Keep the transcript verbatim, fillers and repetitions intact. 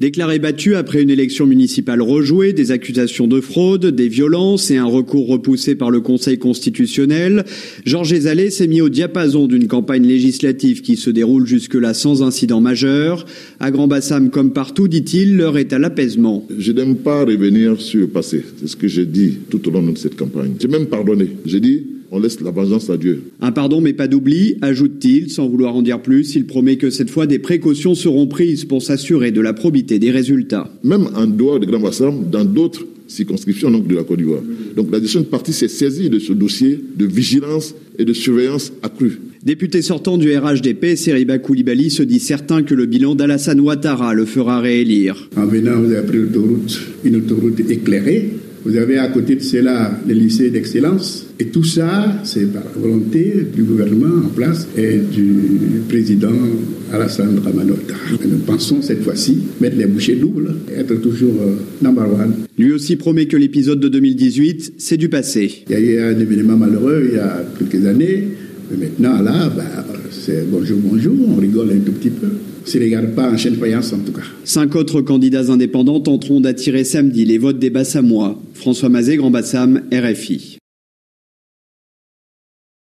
Déclaré battu après une élection municipale rejouée, des accusations de fraude, des violences et un recours repoussé par le Conseil constitutionnel, Georges Ezzalé s'est mis au diapason d'une campagne législative qui se déroule jusque-là sans incident majeur. À Grand-Bassam comme partout, dit-il, l'heure est à l'apaisement. Je n'aime pas revenir sur le passé. C'est ce que j'ai dit tout au long de cette campagne. J'ai même pardonné. J'ai dit, on laisse la vengeance à Dieu. Un pardon mais pas d'oubli, ajoute-t-il, sans vouloir en dire plus. Il promet que cette fois, des précautions seront prises pour s'assurer de la probité des résultats. Même en dehors de Grand-Bassam, dans d'autres circonscriptions donc, de la Côte d'Ivoire. Donc la gestion de parti s'est saisie de ce dossier de vigilance et de surveillance accrue. Député sortant du R H D P, Seriba Koulibaly se dit certain que le bilan d'Alassane Ouattara le fera réélire. En venant, vous avez pris l'autoroute, une autoroute éclairée. Vous avez à côté de cela le lycée d'excellence. Et tout ça, c'est par la volonté du gouvernement en place et du président Alassane Dramane Ouattara. Nous pensons cette fois-ci mettre les bouchées doubles et être toujours euh, number one. Lui aussi promet que l'épisode de deux mille dix-huit, c'est du passé. Il y a eu un événement malheureux il y a quelques années. Mais maintenant, là, bah, c'est bonjour, bonjour, on rigole un tout petit peu. Si les regarde pas en chaîne faïence, en tout cas. Cinq autres candidats indépendants tenteront d'attirer samedi les votes des Bassamois. François Mazet, Grand-Bassam, R F I.